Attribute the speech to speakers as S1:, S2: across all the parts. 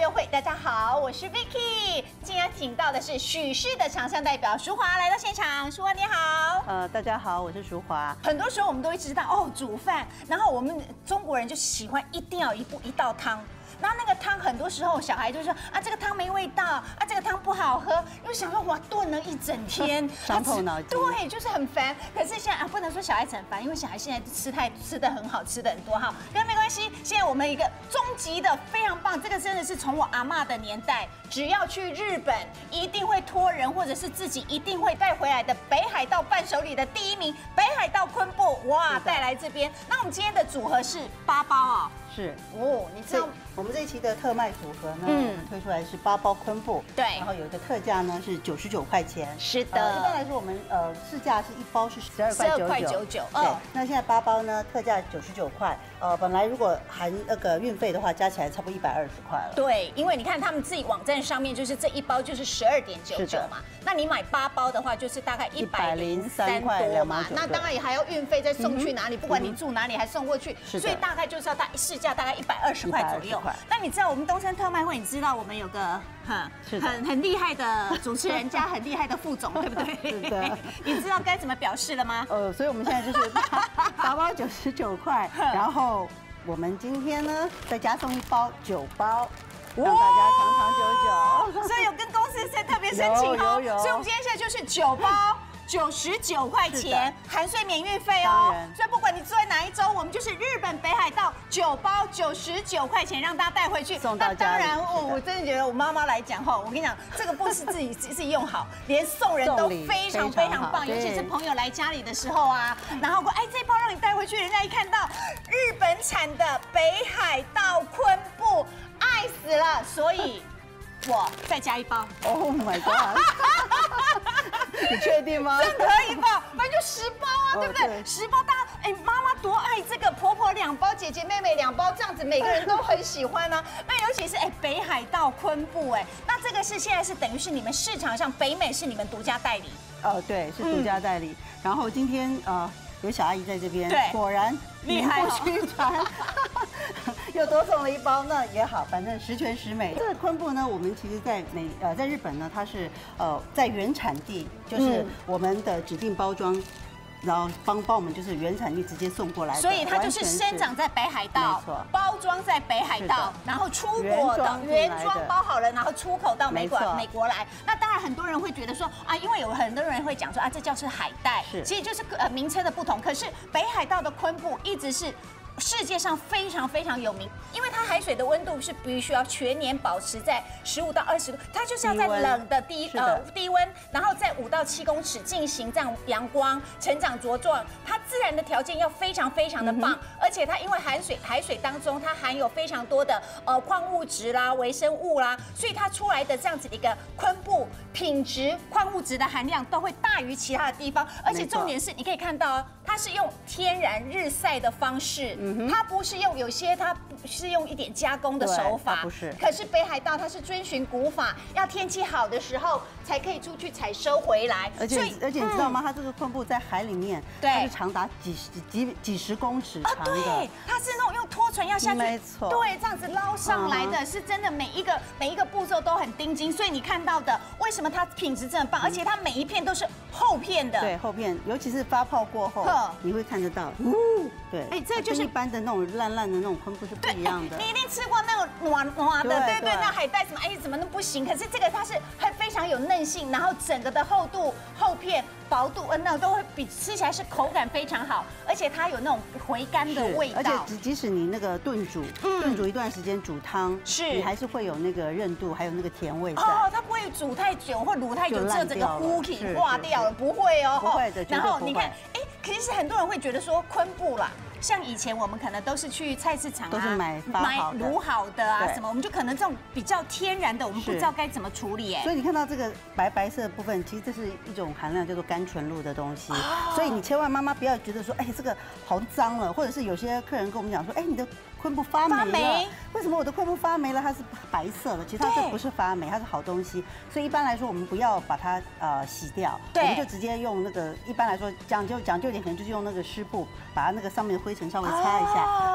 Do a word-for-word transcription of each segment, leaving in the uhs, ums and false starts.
S1: 优惠。大家好，我是 Vicky， 今天请到的是许氏的厂商代表淑华来到现场。淑华你好。
S2: 呃，大家好，我是淑华。
S1: 很多时候我们都会知道哦，煮饭，然后我们中国人就喜欢一定要一步一道汤。 然后那个汤，很多时候小孩就说啊，这个汤没味道，啊，这个汤不好喝，又想说哇，炖了一整天，
S2: 伤透脑筋。
S1: 对，就是很烦。可是现在啊，不能说小孩子很烦，因为小孩现在吃太吃的很好，吃的很多哈，跟没关系。现在我们一个终极的非常棒，这个真的是从我阿嬷的年代，只要去日本，一定会托人或者是自己一定会带回来的北海道伴手礼的第一名，北海道昆布，哇，带来这边。那我们今天的组合是八包啊。
S2: 是
S1: 哦，你知道
S2: 我们这一期的特卖组合呢，
S1: 嗯
S2: 我们推出来是八包昆布，
S1: 对，
S2: 然后有一个特价呢是九十九块钱，
S1: 是的。
S2: 呃、一般来说，我们呃市价是一包是十二块九九，对。那现在八包呢，特价九十九块，呃，本来如果含那个运费的话，加起来差不多一百二十块了。
S1: 对，因为你看他们自己网站上面就是这一包就是十二点九九嘛，那你买八包的话就是大概一百零三块多嘛，那当然也还要运费再送去哪里，不管你住哪里还送过去，所以大概就是要大市价大概一百二十块左右。那你知道我们东森特卖会，你知道我们有个很很很厉害的主持人加很厉害的副总，对不对？
S2: 是的。
S1: 你知道该怎么表示了吗？
S2: 呃，所以我们现在就是八包九十九块，然后我们今天呢再加送一包九包。 让大家长长久久，
S1: 所以有跟公司是特别申请哦，所以我们今天现在就是九包九十九块钱，含税免运费哦。所以不管你住在哪一州，我们就是日本北海道九包九十九块钱，让大家带回去。
S2: 送到家里。
S1: 当然，我我真的觉得我妈妈来讲哈，我跟你讲，这个不是自己自己用好，连送人都非常非常棒，尤其是朋友来家里的时候啊，然后哎这包让你带回去，人家一看到日本产的北海道昆布。 爱死了，所以我再加一包。
S2: Oh my god！ 你确定吗？
S1: 真可以吧？反正就十包啊，对不对？十包，大家哎，妈妈多爱这个，婆婆两包，姐姐妹妹两包，这样子每个人都很喜欢呢。那尤其是哎北海道昆布哎，那这个是现在是等于是你们市场上北美是你们独家代理。
S2: 哦，对，是独家代理。然后今天呃有小阿姨在这边，
S1: 对，
S2: 果然名不虚传。 又多送了一包，那也好，反正十全十美。这个昆布呢，我们其实在美呃在日本呢，它是呃在原产地，就是我们的指定包装，然后帮帮我们就是原产地直接送过来的，
S1: 所以它就是生长在北海道，
S2: 没错，
S1: 包装在北海道，然后出国的原装包好了，然后出口到美国美国来。那当然很多人会觉得说啊，因为有很多人会讲说啊，这叫是海带，其实就是呃名称的不同。可是北海道的昆布一直是。 世界上非常非常有名，因为它海水的温度是必须要全年保持在十五到二十度，它就是要在冷的低呃低温，然后在五到七公尺进行这样阳光成长茁壮，它自然的条件要非常非常的棒，而且它因为海水海水当中它含有非常多的呃矿物质啦、微生物啦，所以它出来的这样子的一个昆布品质、矿物质的含量都会大于其他的地方，而且重点是你可以看到哦，它是用天然日晒的方式。 它不是用有些，它是用一点加工的手法，
S2: 不是。
S1: 可是北海道它是遵循古法，要天气好的时候才可以出去采收回来。
S2: 而且而且你知道吗？它这个昆布在海里面，它是长达几十几几十公尺长的。
S1: 对，它是那种用拖船要下去，
S2: 没错，
S1: 对，这样子捞上来的，是真的每一个每一个步骤都很盯紧。所以你看到的，为什么它品质这么棒？而且它每一片都是厚片的。
S2: 对，厚片，尤其是发泡过后，你会看得到。对，哎，这就是一般的那种烂烂的那种昆布是不一样的。
S1: 你一定吃过那种软软的，对对，那海带什么，哎，怎么都不行。可是这个它是还非常有韧性，然后整个的厚度、厚片、薄度，呃，那都会比吃起来是口感非常好，而且它有那种回甘的味道。
S2: 而且即即使你那个炖煮，炖煮一段时间煮汤，
S1: 是
S2: 你还是会有那个韧度，还有那个甜味在。
S1: 哦，它不会煮太久或卤太久，这整个糊体化掉了，不会哦。
S2: 不会的，
S1: 然后你看，哎，其实很多人会觉得说昆布啦。 像以前我们可能都是去菜市场啊，
S2: 都是买
S1: 买卤好的啊什么，我们就可能这种比较天然的，我们不知道该怎么处理哎。
S2: 所以你看到这个白白色的部分，其实这是一种含量叫做甘醇露的东西。所以你千万妈妈不要觉得说，哎，这个好脏了，或者是有些客人跟我们讲说，哎，你的昆布发霉了，为什么我的昆布发霉了？它是白色的，其实它这不是发霉，它是好东西。所以一般来说，我们不要把它呃洗掉，我们就直接用那个一般来说讲究讲究一点，可能就是用那个湿布把它那个上面的灰尘稍微擦一下。 擦完了以后。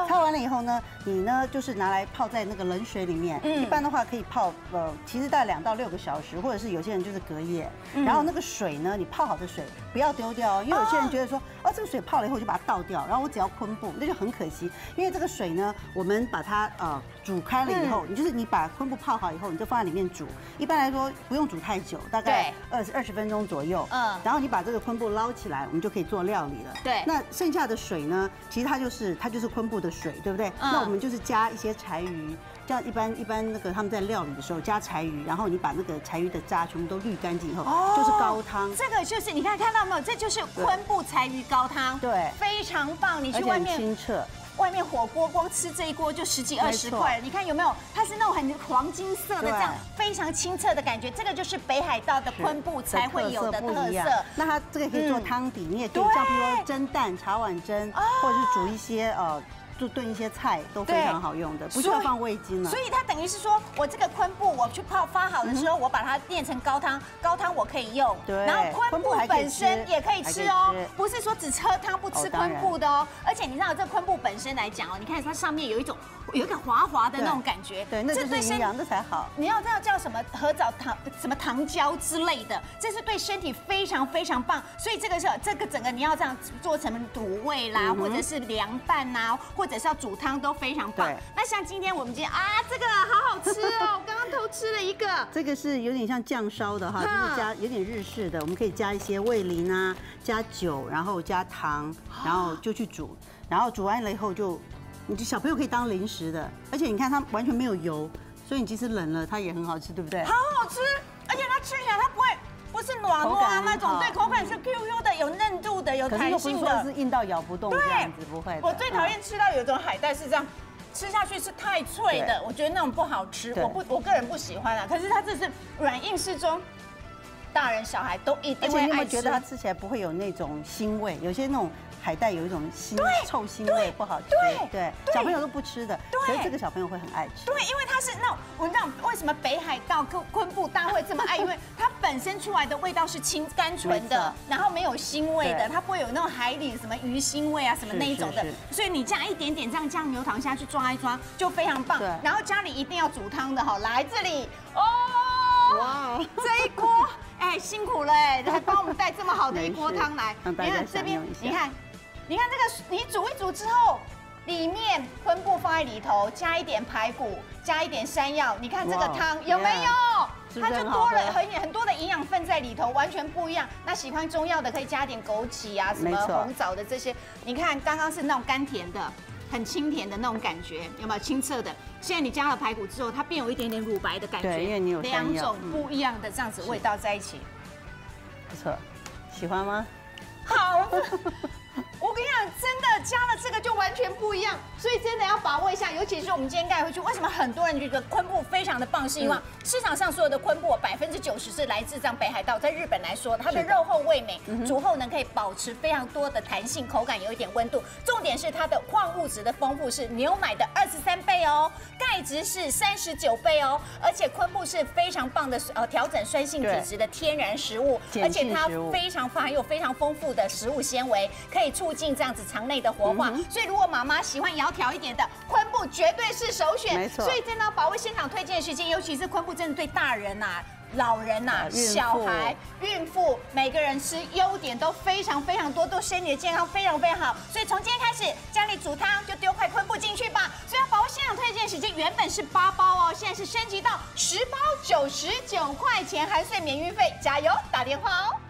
S2: 后呢，你呢就是拿来泡在那个冷水里面。一般的话可以泡呃，其实大概两到六个小时，或者是有些人就是隔夜。然后那个水呢，你泡好的水不要丢掉，因为有些人觉得说，哦，这个水泡了以后我就把它倒掉，然后我只要昆布，那就很可惜。因为这个水呢，我们把它呃煮开了以后，你就是你把昆布泡好以后，你就放在里面煮。一般来说不用煮太久，大概二十二十分钟左右。嗯。然后你把这个昆布捞起来，我们就可以做料理了。
S1: 对。
S2: 那剩下的水呢，其实它就是它就是昆布的水，对不对？那我们就是加一些柴鱼。像一般一般那个他们在料理的时候加柴鱼，然后你把那个柴鱼的渣全部都滤干净以后，就是高汤。
S1: 这个就是你看看到没有？这就是昆布柴鱼高汤，
S2: 对，
S1: 非常棒。你去外面
S2: 清澈，
S1: 外面火锅光吃这一锅就十几二十块，你看有没有？它是那种很黄金色的，这样非常清澈的感觉。这个就是北海道的昆布才会有的特色。
S2: 那它这个可以做汤底，你也可以像比如说蒸蛋、茶碗蒸，或者是煮一些呃。就炖一些菜都非常好用的，不需要放味精了。
S1: 所以它等于是说，我这个昆布我去泡发好的时候，我把它炼成高汤，高汤我可以用。
S2: 对。
S1: 然后昆布本身也可以吃哦，不是说只喝汤不吃昆布的哦。而且你知道这昆布本身来讲哦，你看它上面有一种有一个滑滑的那种感觉，
S2: 对，那就是营养的才好。
S1: 你要知道叫什么合藻糖、什么糖胶之类的，这是对身体非常非常棒。所以这个是这个整个你要这样做成卤味啦，或者是凉拌呐，或或者是要煮汤都非常棒。那像今天我们今天啊，这个好好吃哦，我刚刚偷吃了一个。
S2: 这个是有点像酱烧的哈，就是加有点日式的，我们可以加一些味淋啊，加酒，然后加糖，然后就去煮，然后煮完了以后就，你就小朋友可以当零食的，而且你看它完全没有油，所以你即使冷了它也很好吃，对不对？
S1: 好好吃，而且它吃起来它不会。不是软糯那种，对，口感是 Q Q 的，有嫩度的，有弹性的，
S2: 不是硬到咬不动这样子，不会。
S1: 我最讨厌吃到有一种海带是这样，吃下去是太脆的，我觉得那种不好吃，我不，我个人不喜欢啊。可是它这是软硬适中，大人小孩都一定会爱吃。而且你有没有
S2: 觉得它吃起来不会有那种腥味？有些那种海带有一种腥臭腥味，不好吃。对对，小朋友都不吃的，所以这个小朋友会很爱吃。
S1: 对，因为它是那种，我知道为什么北海道昆昆布大家会这么爱，因为它本身出来的味道是清甘纯的，然后没有腥味的，它不会有那种海里什么鱼腥味啊什么那一种的，所以你加一点点这样酱油糖下去抓一抓就非常棒。然后家里一定要煮汤的哈，来这里哦，哇，这一锅哎辛苦了哎，还帮我们带这么好的一锅汤来，你看这边，你看。你看这个，你煮一煮之后，里面昆布放在里头，加一点排骨，加一点山药，你看这个汤有没有？它就多了很很多的营养分在里头，完全不一样。那喜欢中药的可以加点枸杞啊，什么红枣的这些。你看刚刚是那种甘甜的，很清甜的那种感觉，有没有清澈的？现在你加了排骨之后，它变有一点点乳白的感觉，
S2: 对，因为你有
S1: 两种不一样的这样子味道在一起，
S2: 不错，喜欢吗？
S1: 好。我跟你讲，真的加了这个就完全不一样，所以真的要把握一下。尤其是我们今天带回去，为什么很多人觉得昆布非常的棒？是因为市场上所有的昆布百分之九十是来自这样北海道，在日本来说，它的肉厚味美，煮后呢可以保持非常多的弹性，口感有一点温度。重点是它的矿物质的丰富是牛奶的二十三倍哦，钙质是三十九倍哦，而且昆布是非常棒的呃调整酸性体质的天然食物，而且它非常含有非常丰富的食物纤维，可以促进这样子肠内的活化，所以如果妈妈喜欢窈窕一点的，昆布绝对是首选。没错，所以真的要把握现场推荐的时间，尤其是昆布，真的对大人呐、啊、老人呐、啊、小孩、孕妇，每个人吃优点都非常非常多，对身体的健康非常非常好。所以从今天开始，家里煮汤就丢块昆布进去吧。所以要把握现场推荐的时间，原本是八包哦，现在是升级到十包九十九块钱，含税免运费，加油打电话哦。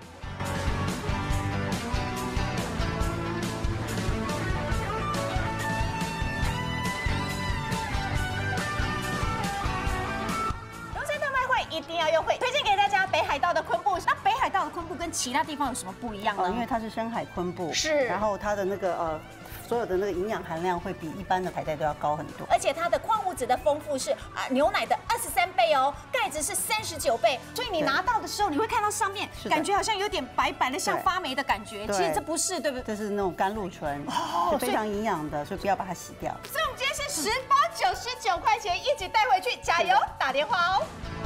S1: 一定要优惠，推荐给大家北海道的昆布。那北海道的昆布跟其他地方有什么不一样呢？
S2: 哦，因为它是深海昆布，
S1: 是，
S2: 然后它的那个呃。所有的那个营养含量会比一般的海带都要高很多，
S1: 而且它的矿物质的丰富是啊牛奶的二十三倍哦，钙质是三十九倍，所以你拿到的时候你会看到上面感觉好像有点白白的，像发霉的感觉，其实这不是，对不对？
S2: 这是那种甘露醇，是非常营养的，所以不要把它洗掉。
S1: 所以我们今天是十包九十九块钱，一起带回去，加油打电话哦。